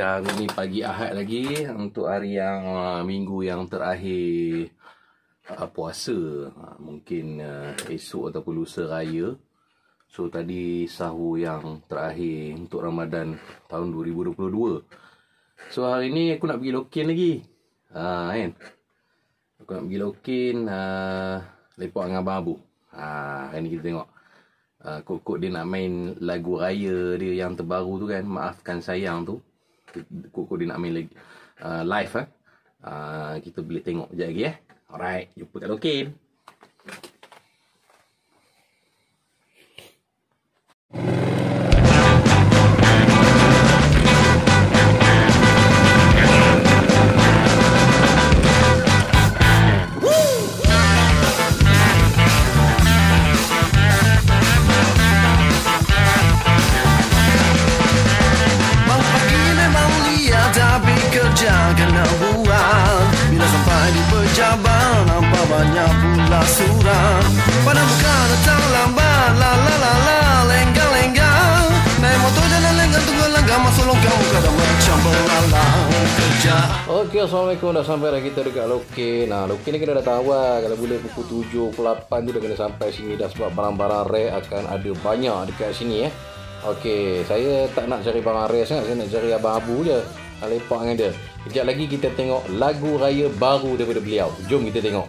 hari ni pagi Ahad lagi untuk hari yang minggu yang terakhir puasa. Mungkin esok ataupun lusa raya. So tadi sahur yang terakhir untuk Ramadan tahun 2022. So hari ni aku nak pergi Loken lagi. Kan? Aku nak pergi Loken lepak dengan Abang Abu. Hari ni kita tengok Kok dia nak main lagu raya dia yang terbaru tu kan, Maafkan Sayang tu. Kok dia nak main lagi live kita boleh tengok sekejap lagi Alright, jumpa kat Loken. Kena buat bila sampai di pejabat, nampak banyak pula surat. Pada bukan datang lambat, la la la la, lenggang lenggang. Naik motor jalan lenggang, tunggu langgang, masuk longgang, kadang macam belalang kerja. Okey, Assalamualaikum. Dah sampai dah kita dekat Loken. Loken ni kena datang awal. Kalau boleh pukul 7, pukul 8 tu dah kena sampai sini dah, sebab barang-barang rare akan ada banyak dekat sini Okey, saya tak nak cari barang rare sangat, saya nak cari Abang Abu je. Lepak dengan dia. Sekejap lagi kita tengok lagu raya baru daripada beliau. Jom kita tengok.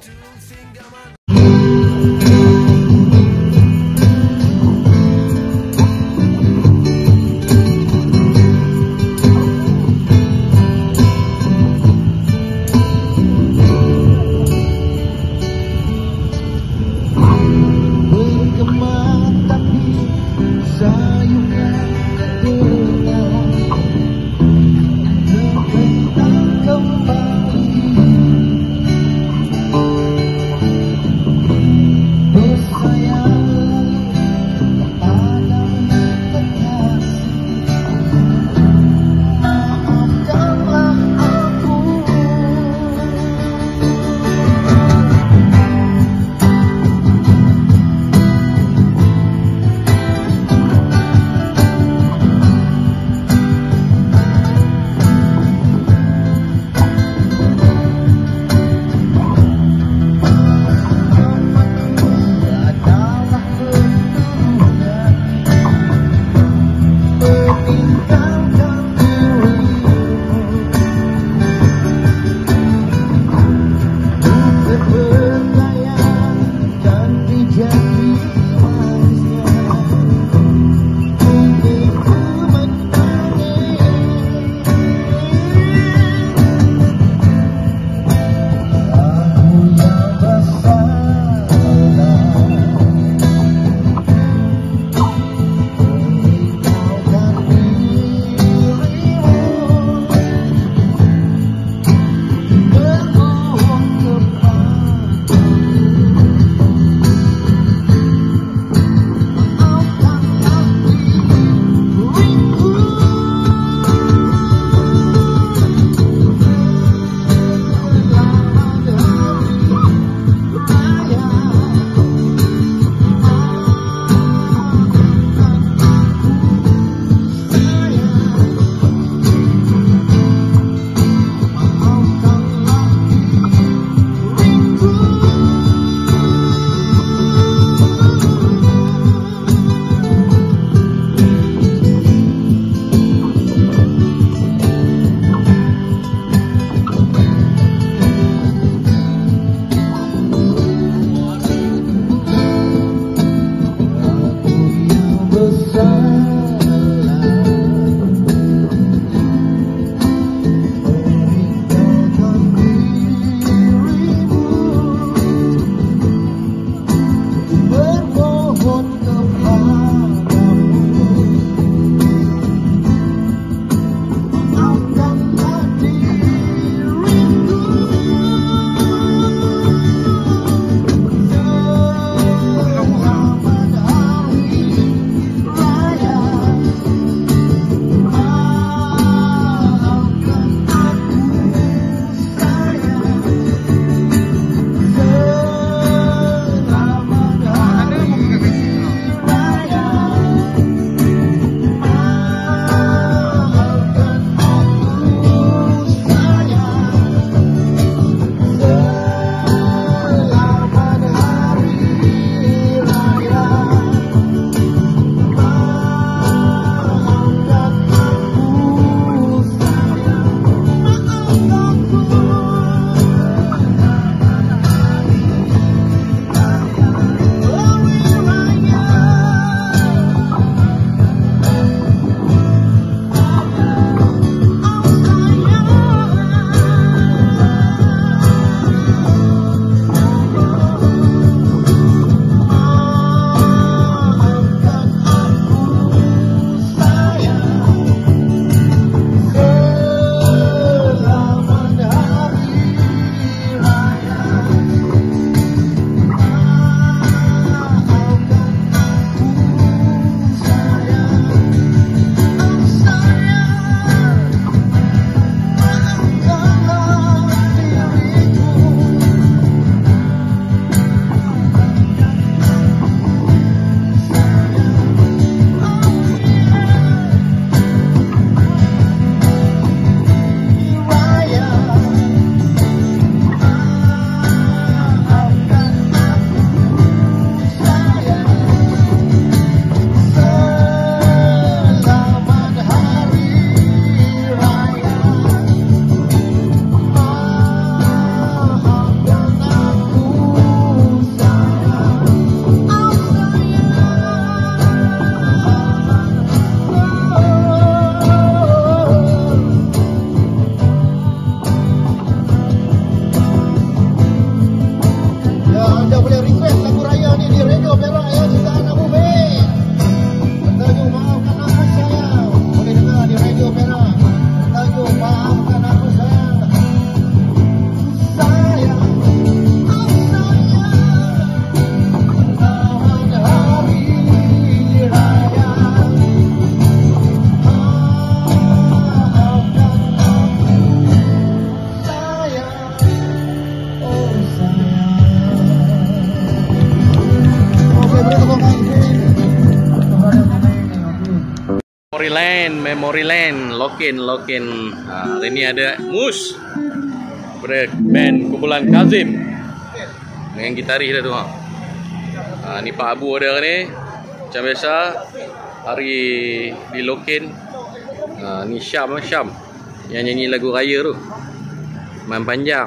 Memory Land, Lokin. Hari ni ada Mus daripada band kumpulan Kazim dengan gitaris dia tu. Ni Pak Abu ada ni. Macam biasa hari di Lokin. Ni Syam yang nyanyi lagu raya tu. Man panjang.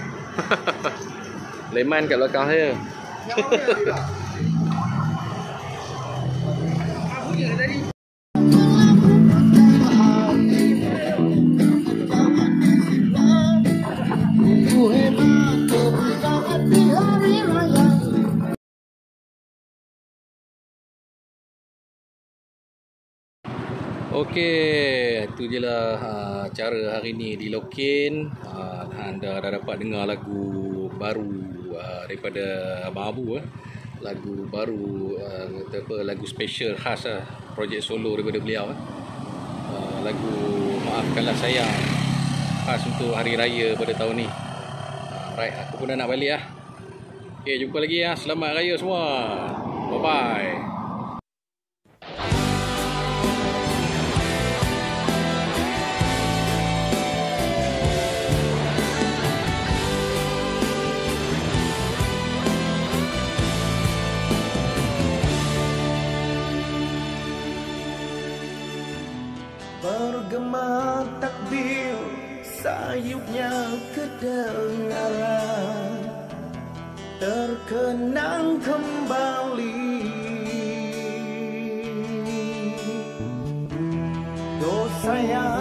Leman kat belakang saya. Okey, itu je lah acara hari ni di Lokin. Anda dah dapat dengar lagu baru daripada Abang Abu. Lagu baru, lagu special khas projek solo daripada beliau. Lagu Maafkanlah Sayang, khas untuk Hari Raya pada tahun ni. Right, aku pun dah nak balik lah. Okey, jumpa lagi ya. Selamat Raya semua. Bye-bye. Bergema takbir, sayupnya kedengaran, terkenang kembali dosa yang